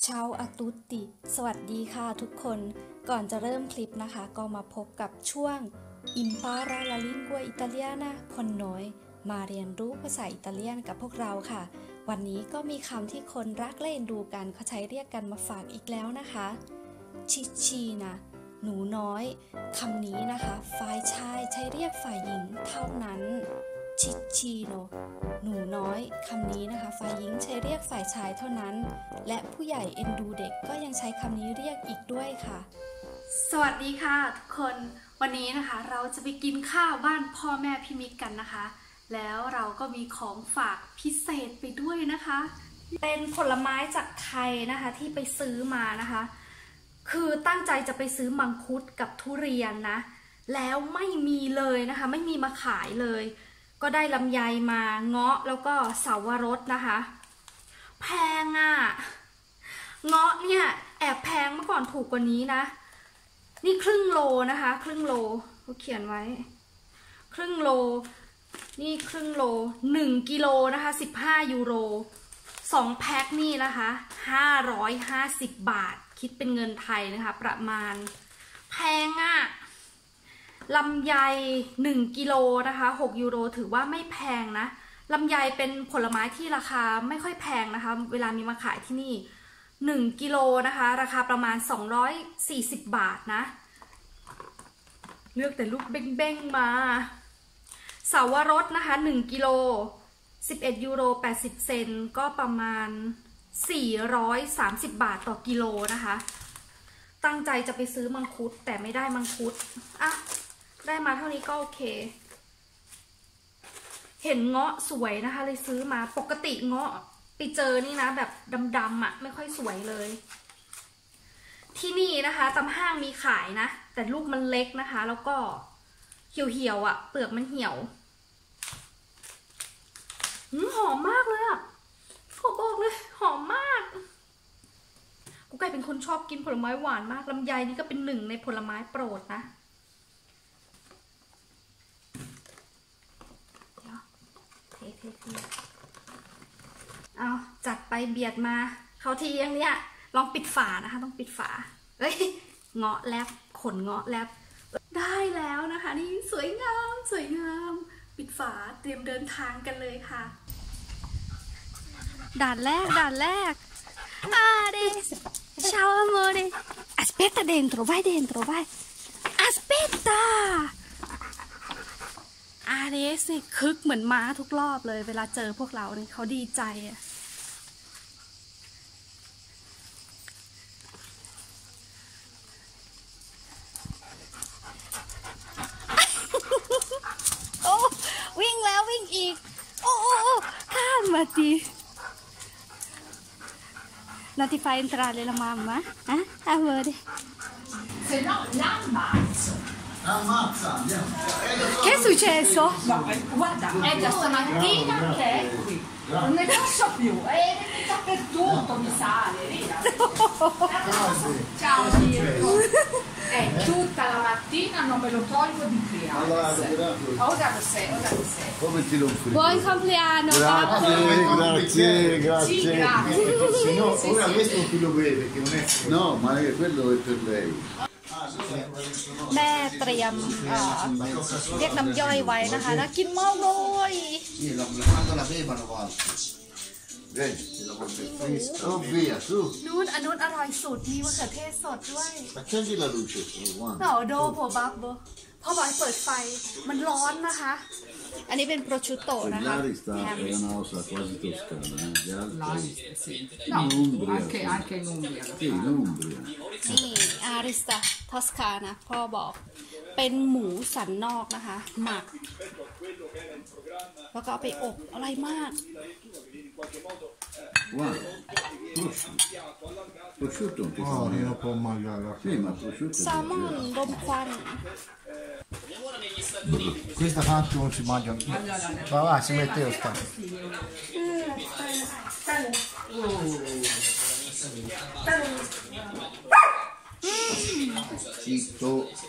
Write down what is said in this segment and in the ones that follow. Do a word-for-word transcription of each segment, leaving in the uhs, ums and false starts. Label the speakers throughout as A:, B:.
A: ชาวอาตุติสวัสดีค่ะทุกคนก่อนจะเริ่มคลิปนะคะก็มาพบกับช่วง Impara la lingua italiana con noi มาเรียนรู้ภาษาอิตาเลียนกับพวกเราค่ะวันนี้ก็มีคำที่คนรักและเอ็นดูกันเขาใช้เรียกกันมาฝากอีกแล้วนะคะชิชีนะหนูน้อยคำนี้นะคะฝ่ายชายใช้เรียกฝ่ายหญิงเท่านั้นชิชีโนหนูน้อยคำนี้นะคะฝ่ายหญิงใช้เรียกฝ่ายชายเท่านั้นและผู้ใหญ่เอ็นดูเด็กก็ยังใช้คำนี้เรียกอีกด้วยค่ะสวัสดีค่ะทุกคนวันนี้นะคะเราจะไปกินข้าวบ้านพ่อแม่พี่มิกกันนะคะแล้วเราก็มีของฝากพิเศษไปด้วยนะคะเป็นผลไม้จากไทยนะคะที่ไปซื้อมานะคะคือตั้งใจจะไปซื้อมังคุดกับทุเรียนนะแล้วไม่มีเลยนะคะไม่มีมาขายเลยก็ได้ลำไยมาเงาะแล้วก็เสาวรสนะคะแพงอ่ะเงาะเนี่ยแอบแพงเมื่อก่อนถูกกว่านี้นะนี่ครึ่งโลนะคะครึ่งโลเขาเขียนไว้ครึ่งโลนี่ครึ่งโลหนึ่งกิโลนะคะสิบห้ายูโรสองแพ็คนี่นะคะห้าร้อยห้าสิบบาทคิดเป็นเงินไทยนะคะประมาณแพงอ่ะลำไยหนึ่งกิโลนะคะหกยูโรถือว่าไม่แพงนะลำไยเป็นผลไม้ที่ราคาไม่ค่อยแพงนะคะเวลามีมาขายที่นี่หนึ่งกิโลนะคะราคาประมาณสองร้อยสี่สิบบาทนะเลือกแต่ลูกเบ้งๆมาเสาวรสนะคะหนึ่งกิโลสิบเอ็ดยูโรแปดสิบเซนก็ประมาณสี่ร้อยสามสิบบาทต่อกิโลนะคะตั้งใจจะไปซื้อมังคุดแต่ไม่ได้มังคุดอ่ะได้มาเท่านี้ก็โอเคเห็นเงาะสวยนะคะเลยซื้อมาปกติเงาะไปเจอนี่นะแบบดำๆอ่ะไม่ค่อยสวยเลยที่นี่นะคะตามห้างมีขายนะแต่ลูกมันเล็กนะคะแล้วก็เหี่ยวๆอ่ะเปลือกมันเหี่ยวหืมหอมมากเลยอ่ะขอบอกเลยหอมมากกูกลายเป็นคนชอบกินผลไม้หวานมากลำไยนี่ก็เป็นหนึ่งในผลไม้โปรดนะเดี๋ยวเทเทเทเอาจัดไปเบียดมาเขาทีอย่างเนี้ยลองปิดฝานะคะต้องปิดฝาเอ้ยเงาะแลบขนเงาะแลบได้แล้วนะคะนี่สวยงามสวยงามปิดฝาเตรียมเดินทางกันเลยค่ะด่านแรกด่านแรกAdesso ciao amore aspetta dentro vai dentro vai aspetta Adesso นี่คึกเหมือนม้าทุกรอบเลยเวลาเจอพวกเราเนี่ยเขาดีใจอะโอ้วิ่งแล้ววิ่งอีกโอ้โอ้โอ้ข้ามมาดิNon ti fai entrare la mamma? Eh? Amore.
B: Se no l'ammazzo.
C: Ammazza, andiamo.
A: Che è successo?
B: No, guarda, è da stamattina che è qui. Non ne posso più, è dappertutto, mi sale, via. Ciao Mirko. È tutta la mattina, non me lo tolgo di qui. Ora lo sei, ora lo sei.
C: Come ti lo frego?
A: Buon compleanno,
C: Grazie, grazie, grazie.
B: Sì, grazie.
C: Se no,
B: Sì,
C: ora
B: sì.
C: questo non lo beve, perché non è... No, ma quello è per lei.
A: แม่เตรียมเรียกน้ำย่อยไว้นะคะนะกินมากเลย
C: Sì, quando la bevano qualche. Vedi, la porta è fresca. Oh, via, su.
A: นู้นอันนู้นอร่อยสุดมีมะเขือเทศสดด้วย
C: Accendi la luce.
A: หน่อโดโผบับโบพ่อบอกให้เปิดไฟมันร้อนนะคะอันนี้เป็นโปรชูโตนะคะ
C: L'arista è una cosa quasi toscana, eh? Gli altri...
B: L'arista, sì.
C: No, in Umbria.
B: Anche, anche in Umbria.
C: Sì, in Umbria.
A: นี่อาริสตาทอสคานะพ่อบอกเป็นหมูสันนอกนะคะหมักแล้วก็เอาไปอบอะไรมาก
C: Guarda, prosciutto non ti fa
D: Oh,
C: male.
D: io può mangiare.
C: Sì, ma prosciutto...
A: แซลมอนรมควัน
D: Questa tanto non si mangia. Va, va, si mette io sta.
C: Zitto.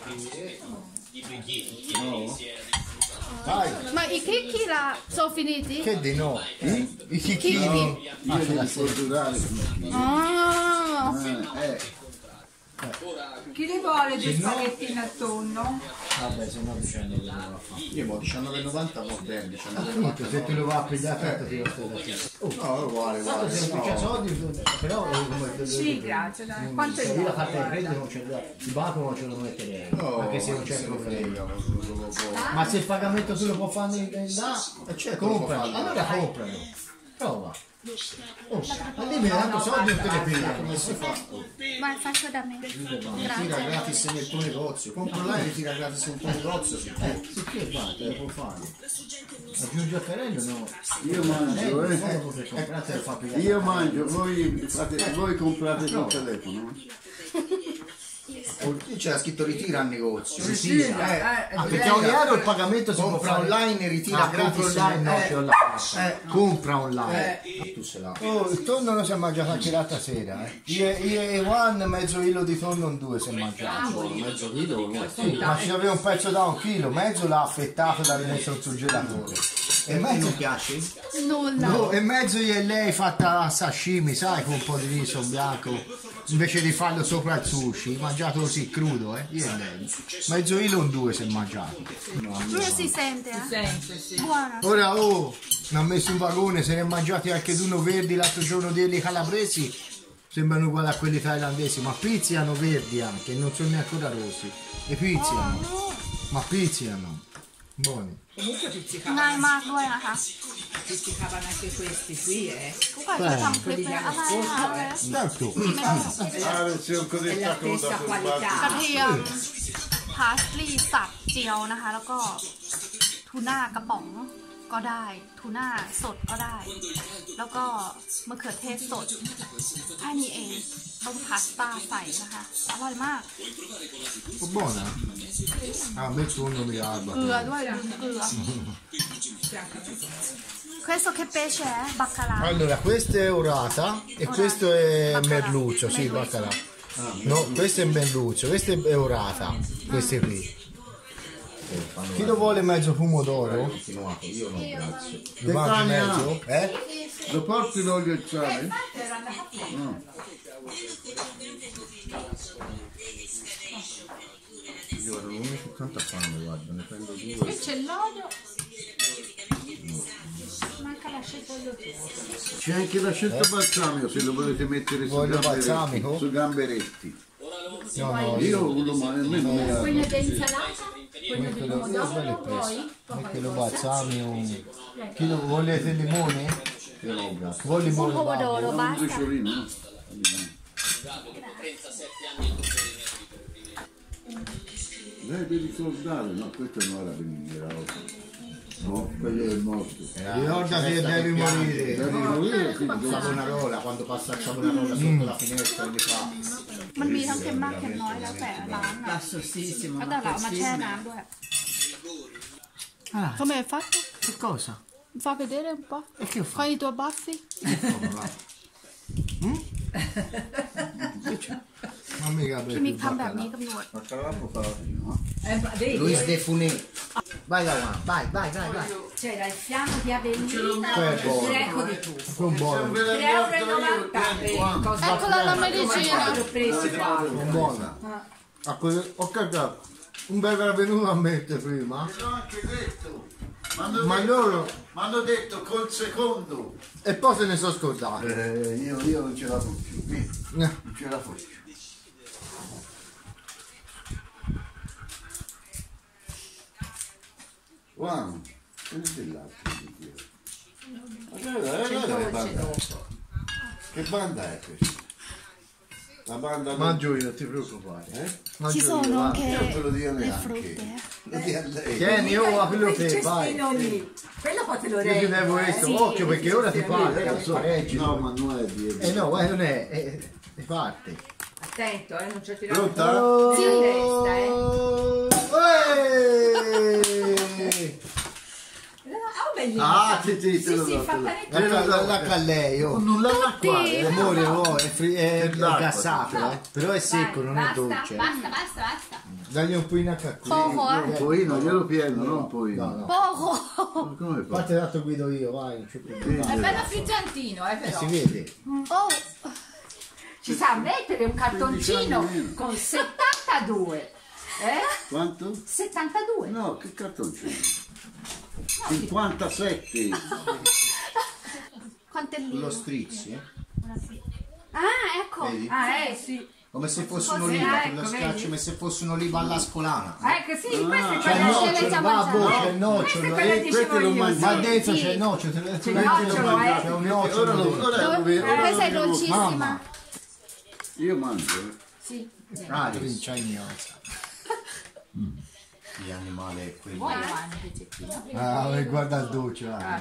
C: No?
D: Vai.
A: Ma i chicchi là sono finiti?
D: Che di no? I chicchini.
C: Io devo procurare.
A: Ah,
B: Chi li vuole dei spaghetti in tonno?
D: Vabbè, se no dicendo che non va a fare.
C: Io mo diciannove e novanta va bene, diciannove e
D: Appunto,
C: novanta.
D: se tu lo vai a pigliare tanto ti lo stai da te. Oh,
C: No, uguale,
D: tanto se non c'è
C: uguale.
D: soldi, però è come
B: Sì, grazie, dai. Quanto
D: se
B: è?
D: io la carta di credito non ce l'ho, il banco non ce lo metterei,
C: No,
D: anche se non c'è
C: se
D: il
C: ne
D: problema.
C: frega.
D: Ma se il pagamento tu lo puoi fare in in là,
C: E certo lo può
D: compralo,
C: fare.
D: allora compralo. Prova. Oh, ma dimmi tanto soldi non te ne piglia.
C: Come si fa?
A: Vai, faccio da me.
C: Ritira gratis nel tuo negozio. Compra online e ritira gratis nel tuo negozio. Sì.
D: Eh, sì, che fa? Te lo può fare. Aggiungi a Carello no.
E: Io mangio,
D: Eh,
E: eh.
D: poi lo puoi comprare, te lo fa pigliare.
E: Io mangio, voi, fate, voi comprate sul telefono.
C: Qui c'era scritto ritira al negozio.
B: Ritira, eh,
D: Ah,
B: è
D: perché a un
B: vero.
D: euro il pagamento si può
C: Compra
D: fare
C: online e ritira
D: Ah,
C: gratis.
D: compra online, no,
C: Eh,
D: ce l'ho là.
C: eh.
D: Compra online.
C: Tu se la.
D: Oh, il tonno non si è mangiato anche l'altra sera, eh. Io, io e Juan mezzo chilo di tonno in due si è mangiato.
C: Mezzo chilo, no?
D: Sì, ma ci aveva un pezzo da un chilo, mezzo l'ha affettato da rimesso sul gelatore. E
C: E
D: mezzo,
C: non piace?
A: Nulla.
D: no, e mezzo io e lei fatta a sashimi, sai, con un po' di riso bianco, invece di farlo sopra il sushi, mangiato così crudo, eh, io e lei. Mezzo chilo in due si è mangiato.
A: Non si sente, eh?
B: Sente, sì.
A: Buona.
D: Ora, oh, ne ha messo un vagone, se ne è mangiati anche uno verdi l'altro giorno degli calabresi, sembrano uguali a quelli thailandesi, ma pizziano verdi anche, non sono neanche ancora rossi. E pizziano, ma pizziano. Buoni.
B: Comunque
A: ง่าย
B: pizzicavano,
A: มากด้วยนะคะ
B: pizzicavano anche questi qui, eh.
A: ทุกคนจะทำคลิปเป็นอะไรคะเวส
D: Certo.
E: Ah, c'è un
B: È
E: cosetta
B: la
E: coda
B: stessa
E: sul
A: กระ
B: qualità.
A: เทียมพาสลีย์สับเจียวนะคะ แล้วก็ทูน่ากระป๋องก็ได้ทูน่าสดก็ได้ แล้วก็มะเขือเทศสดแค่นี้เองต้มพาสต้าใส่นะคะอร่อยมาก
D: Oh, buona. Ah, metto uno mi
A: เกลือ
D: garba.
A: ด้วยลืมเกลือ questo che pesce è? baccalà
D: Allora, questa è orata e questo è merluzzo, sì, baccalà. No, questo è merluzzo, questa è orata, queste qui. Chi lo vuole mezzo pomodoro?
C: Continuato, io no, grazie.
D: Lo mangi mezzo? Eh?
E: Lo porti l'olio e il sale?
C: Io ero l'unico tanto fame, guarda, ne prendo due.
A: c'è l'olio manca la scelta d'olio.
E: C'è anche la scelta balsamico se lo volete mettere su
D: Voglio
E: gamberetti.
D: balsamico?
E: Su gamberetti.
D: No, no,
E: Io lo mangio, almeno me la...
A: quella d'insalata
D: mettilo, io ve le preso. Mettilo balsamico. Chi lo volete il limone?
E: che no, grazie.
D: Vuoi il limone?
A: pomodoro
E: Un
A: basta
E: briciolino, no? Lei per ricordare, no, questo non era venire oggi. No, quello è morto.
D: Ricordati che devi morire.
E: Devi morire, quindi dopo-
C: Savonarola, quando passa il Savonarola sotto la finestra e li fa.
A: มันมีทั้งเค็มมากเค็มน้อยแล้วแต่ร้านอะ
B: Bassosissimo.
A: แล้วแต่เราเอามาแช่น้ำด้วย
D: Ah,
A: come hai fatto?
D: che cosa?
A: fa vedere un po'
D: E che ho fatto?
A: con i tuoi baffi
D: Ma mica
A: พี่มิกทำแบบนี้กับหนวด
E: Ma tra l'altro fa la fine, no?
B: Eh, ma vedi,
C: Luis
B: eh,
C: De Funè. Vai là, va, vai, vai, vai, vai.
B: c'era il fiano di Avellino,
D: Quello è buono.
B: greco di tu.
D: Sono buono,
B: tre euro e novanta per il coso.
A: eccola la medicina
B: L'ho preso qua.
D: sono buono. Ah, quello- ho cagato. Un bel era venuto a mettere prima.
E: L'ho anche detto. M'hanno
D: Ma
E: detto-
D: loro.
E: m'hanno detto col secondo.
D: E poi se ne sono scordati.
E: Eh, io, io non ce la faccio più, vedi?
D: Eh.
E: Non ce la faccio. Wow, che ne l'altro? Allora, allora, che banda è? Che banda è questa? La banda
D: Mangio io, non ti preoccupare.
E: Eh?
D: Mangio
A: ci sono
D: io, va.
A: anche
E: Io te lo dico
A: le
E: neanche.
A: frutte eh.
E: Lo dico a lei.
D: Tieni, io a quello che vai.
B: cestino lì. Quello poi te lo
D: Io ti devo
B: reggo, eh.
D: questo, occhio perché ora ti parte, non so, reggi.
E: No, ma non è di...
D: Eh no, eh, non è, è, è parte.
B: Attento, eh, non c'è tirato.
E: Pronta?
D: Oh,
B: Sì, testa, eh.
D: eh.
B: Ah, bellissimo.
E: Ah, sì, sì, te
B: Sì,
E: lo
B: sì,
E: do,
B: fa
E: te lo do.
B: parecchio.
D: La, la, la, la a lei, oh.
E: Non la qua,
A: Tutti.
E: eh.
D: Amore, oh, è, fri- è, è
E: l'acqua,
D: gassato, eh. Però è secco, non è
B: basta,
D: dolce.
B: basta, basta, basta.
D: Dagli un po' in acqua qui.
A: poco eh
E: Un pochino, glielo pieno, non un pochino.
D: No, no.
A: poco
E: Come fa?
D: Infatti tanto guido io, vai, non c'è problema.
B: È bello frizzantino, eh,
D: Eh,
B: però.
D: si vede.
A: oh
B: ci sa mettere un cartoncino con settantadue. Eh?
E: Quanto?
B: settantadue.
E: No, che cartoncino? cinquantasette.
A: Quantellino.
C: Lo strizzi, eh?
A: Ah, ecco.
C: Vedi?
B: Ah, eh sì.
C: Come se fosse
B: Così,
C: un'oliva,
B: ecco,
C: lo
B: vedi?
C: scacci come se fosse un'oliva alla scolana.
B: Ecco, sì, questo è
D: C'è il
B: quello
A: ce le
D: nocciolo,
A: già
D: babbo,
A: mangiate.
D: c'è il nocciolo.
B: Questa è quella
D: eh,
B: che
E: questo
B: dicevo
E: lo
B: io.
E: mangiate.
D: Ma dentro
A: Sì.
D: c'è il nocciolo, te lo- te
B: C'è
D: lo-
B: il
D: te lo-
B: nocciolo, eh.
D: c'è un
E: Ora
D: nocciolo
E: lo,
D: dentro.
E: ora lo
A: Dove-
E: vedo. ora
A: Questa è
E: lo vedo.
A: dolcissima.
D: Mamma.
E: Io mangio. eh.
B: Sì.
D: Ah, c'è ignoranza.
C: Gli animali è quelli.
B: Vuoi Giovanni, pezzettino?
D: Ah, guarda il dolce. ah,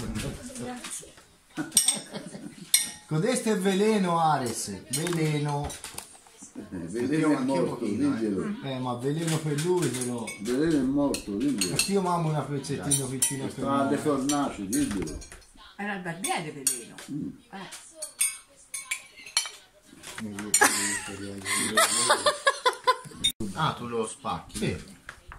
D: Codesto è veleno, Ares. Veleno.
E: Veleno è morto, diglielo.
D: Eh, ma veleno per lui però.
E: Veleno è morto, diglielo.
D: Io mamo una pezzettina vicino per
E: Sta alle
D: me.
E: fornaci, diglielo.
B: Era il barbiere veleno. Eh.
C: Ah, tu lo spacchi?
D: Sì,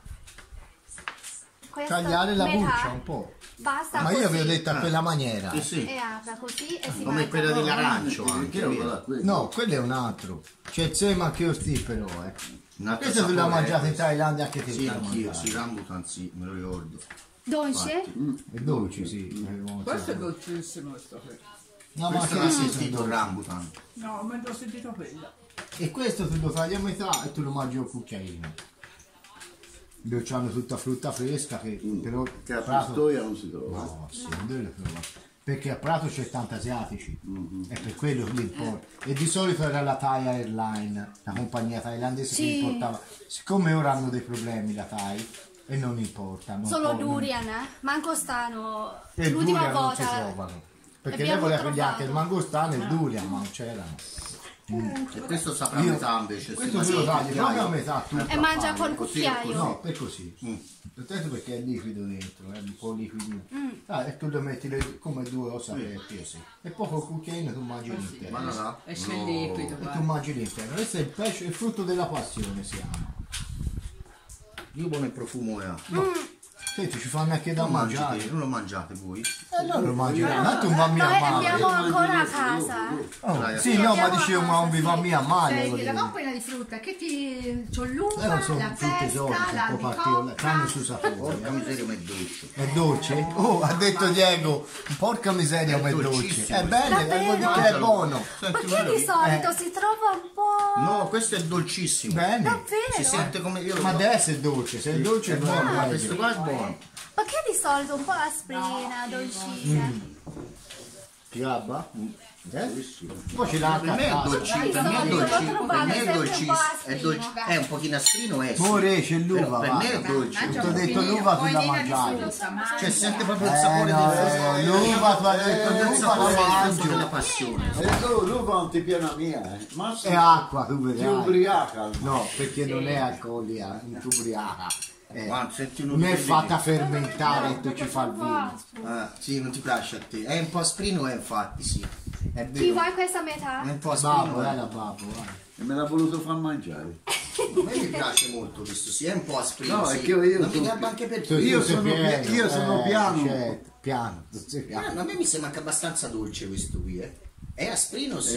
A: Questa
D: tagliare la
A: metà
D: buccia un po'.
A: Basta
D: Ma io
A: così.
D: avevo detto a quella maniera.
C: Sì, sì.
A: E apra così e si
C: Come
A: mangia.
C: quella dell'arancio
E: Perché
C: anche,
E: non
C: vero?
E: va qui?
D: No, quello è un altro. C'è il sema che io sti però, eh.
C: Un altro
D: Questo tu l'hai
C: sapore,
D: mangiato
C: eh.
D: in Thailandia anche te.
C: Sì,
D: l'hai
C: anch'io,
D: mangiato.
C: sì, rambutan sì, me lo ricordo.
A: Dolce?
D: È dolce, sì.
F: Questo è dolcissimo sto qui.
D: No, ma
C: Questo
D: anche
C: l'ha
D: lì sono
C: sentito il
D: dolci.
C: rambutan.
F: No, ma ho sentito quello.
D: E questo tu lo tagli a metà e tu lo mangi un cucchiaino. Dove c'hanno tutta frutta fresca che però
E: Che a
D: Prato-
E: Pistoia non si trova.
D: No, sì, non deve provare. Perché a Prato c'è tanti asiatici, è per quello che li importa. E di solito era la Thai Airline, la compagnia thailandese
A: Sì.
D: che importava. Siccome ora hanno dei problemi la Thai e non importa. Non
A: Solo
D: può-
A: durian, eh? Mangostano.
D: E il
A: L'ultima
D: durian non si
A: volta.
D: trovano. Perché lei
A: abbiamo
D: voleva pigliare anche il
A: trovato.
D: mangostano e il durian, ma non c'erano.
C: E questo saprà a
D: Io-
C: metà invece.
D: Questo
C: sì,
D: tu lo
C: sì,
D: tagli
C: cucchiaio.
D: proprio a metà tu.
A: E mangia col
C: così,
A: cucchiaio.
D: No, è così. Attento perché è liquido dentro, è un po' liquido.
A: Mm.
D: Ah, e tu lo metti le- come due ossa aperte, sì. E poi col cucchiaino tu mangi l'intero.
C: Ma no, no.
F: Esce
C: No.
F: il liquido,
D: E tu
F: guarda.
D: mangi l'intero. Questo è il pesce, il frutto della passione si chiama.
C: Io buono il profumo è.
D: Senti, ci fanno anche da
C: Non
D: mangiare.
C: mangiate, non lo mangiate voi?
D: E noi lo mangiamo, tanto non va
A: Noi
D: mia male.
A: abbiamo ancora a casa.
D: Oh, sì, no, ma dicevo, ma non vi va mia male.
B: Senti,
D: volevo
B: la
D: dire.
B: compagnia di frutta che ti c'ho l'uva,
D: Eh, non sono
B: la
D: tutte esotiche,
B: pesca,
D: un po' particolari,
B: l'albicocca.
D: tranne su sapore.
C: Porca miseria, ma è dolce.
D: È dolce? Oh, ha detto Diego, porca miseria, ma è dolce.
C: dolcissimo.
D: È bene,
A: Davvero?
D: vuol dire che è buono.
C: Senti,
A: Perché di solito si trova un po'.
C: No, questo è dolcissimo.
D: Bene.
A: Davvero?
C: Si sente come io lo
D: Ma
C: so.
D: deve essere dolce, se è dolce è buono.
C: Ma
D: meglio.
C: questo qua è buono.
A: Perché di solito un po' asprina, dolcina.
D: Gabba? Eh? Poi ce l'ha
C: Per me è
D: attaccato.
C: dolcissimo, per me è
A: Di solito
C: dolcissimo,
A: lo
C: per me
A: trovate
C: è
A: sempre un po'
C: dolcissimo, è
A: asprino.
C: dolce, è un pochino asprino è. sì.
D: More c'è l'uva,
C: Però per me è
D: va.
C: dolce.
D: Ti ho detto l'uva tu la mangiavi.
C: Cioè sente proprio il
D: Eh
C: sapore
D: no,
C: del
D: l'uva tu hai detto
C: il
D: l'uva
C: sapore
D: la
C: del frutto della
D: mangio.
C: passione.
E: E tu, l'uva non ti piena mia, eh. Ma
D: È acqua, tu
E: ti
D: vedrai.
E: ubriaca.
D: No, perché non è alcolica, non ti ubriaca. Eh,
C: Ma senti uno
D: non è
C: di-
D: fatta fermentare e tu ci fa il vino.
C: Ah, sì, non ti piace a te. È un po' asprino, è infatti, sì. È
A: Chi
C: vero.
A: vuoi questa metà?
C: È un po'
D: Babbo,
C: asprino.
D: dai
C: eh.
D: la babbo, vai.
E: E me l'ha voluto far mangiare.
C: A me mi piace molto questo, sì, è un po' asprino.
E: No,
C: sì.
E: è che io
C: non mi
E: sono-
C: garba anche per
D: Tu-
C: te.
E: Io
D: tu sei
E: sono
D: pieno,
E: pi- io sono
D: eh,
E: piano.
D: certo, piano, tu sei piano.
C: Ah, ma a me mi sembra anche abbastanza dolce questo qui, eh. È asprino, sì.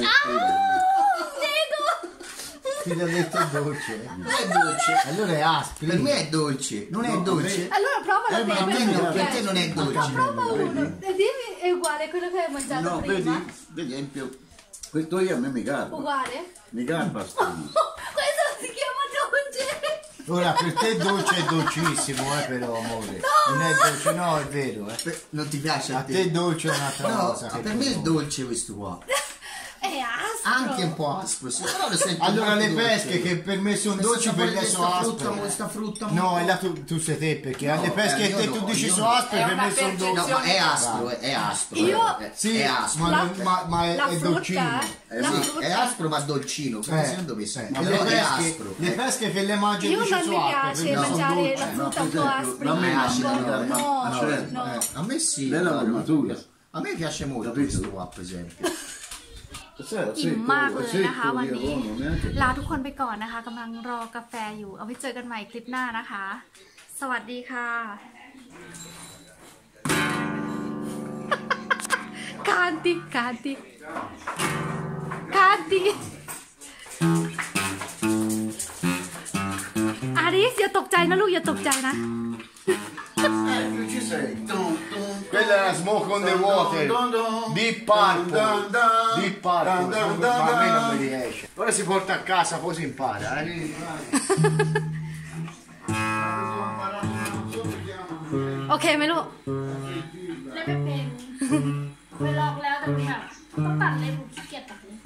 D: Ti ho detto è dolce. eh.
C: Non è dolce.
D: Allora è aspro.
C: Per me è dolce, non è
E: No,
C: dolce.
A: Allora provalo
E: Eh, ma
A: prima.
E: a me
A: perché
E: no,
A: ti
C: per te
A: piace.
C: non è dolce.
A: Ma prova uno e dimmi è uguale a quello che hai mangiato
E: No,
A: prima.
E: vedi, vedi, è in più. Questo io a me mi garba.
A: Uguale?
E: Mi garba strano.
A: Questo si chiama dolce.
D: Ora per te dolce è dolcissimo, eh, però amore. Non è dolce, no, è vero, eh.
C: Per- Non ti piace a
D: A
C: te?
D: te dolce è un'altra
C: No,
D: cosa. che
C: per me è
D: tu-
C: dolce questo qua.
A: È aspro.
C: Anche un po' aspro, sì, però lo sento
D: Allora
C: molto
D: le
C: dolce.
D: pesche che per me sono
C: Questo
D: dolci per
C: sapore
D: me
C: di
D: sono
C: sta frutta,
D: aspre.
C: questa frutta
D: No,
C: molto-
D: è là tu, tu sei te perché
C: No,
D: alle pesche
C: eh,
D: che te
C: io
D: tu
C: no,
D: dici
C: io
D: sono
C: no.
D: aspre
F: È
D: per
F: una
D: me sono
F: percezione.
D: dolci.
C: No, ma è aspro, è, è aspro.
A: Io-
C: è, è-
D: Sì,
C: è aspro.
D: ma,
C: eh.
D: non- ma, ma è,
A: La
D: è
A: frutta,
D: dolcino.
C: Eh,
A: la
C: sì,
A: frutta.
C: è aspro ma dolcino, perché
D: Eh,
C: secondo me sì.
D: eh,
C: Però
D: le,
C: è
D: pesche,
C: aspro.
D: le
C: eh.
D: pesche che le mangi
A: Io
D: dici
A: non mi
D: sono aspre,
A: piace
D: per me sono
A: mangiare
D: dolci.
A: la
E: no,
A: frutta un
E: per
A: po'
E: esempio,
A: asprina.
E: la mela,
C: acida,
A: no,
C: no,
A: no,
C: ah,
E: certo,
A: no.
C: Eh, a me sì.
E: Bella
C: guarda,
E: formatura.
C: A me piace molto
E: Capito?
C: questo qua, per esempio.
A: อิ่มมากเลยนะคะ วันนี้
E: neanche
A: ลาทุกคนไปก่อนนะคะกำลังรอกาแฟอยู่ เอาไว้เจอกันใหม่คลิปหน้านะคะ สวัสดีค่ะ การติการติกา cantiอาริสอย่าตกใจนะลูกอย่าตกใจนะ
C: Eh, non ci sei. Dun, dun,
D: Quella era Smoke on the Water.
C: dun, dun,
D: Deep Purple.
C: dun, dun,
D: Deep Purple.
C: dun, dun, dun,
D: Ma a me non
C: dun.
D: mi riesce. Ora si porta a casa, poi si impara. Eh?
A: โอเคไหมลูก
B: เล่นไม่เป็นไปลองแล้วแต่เนี่ยต้องตัดเล็บขี้เกียจตัดเลย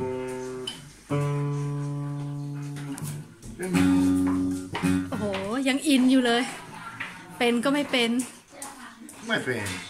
A: โอ้โหยังอินอยู่เลย เป็นก็ไม่เป็น
D: Come fai?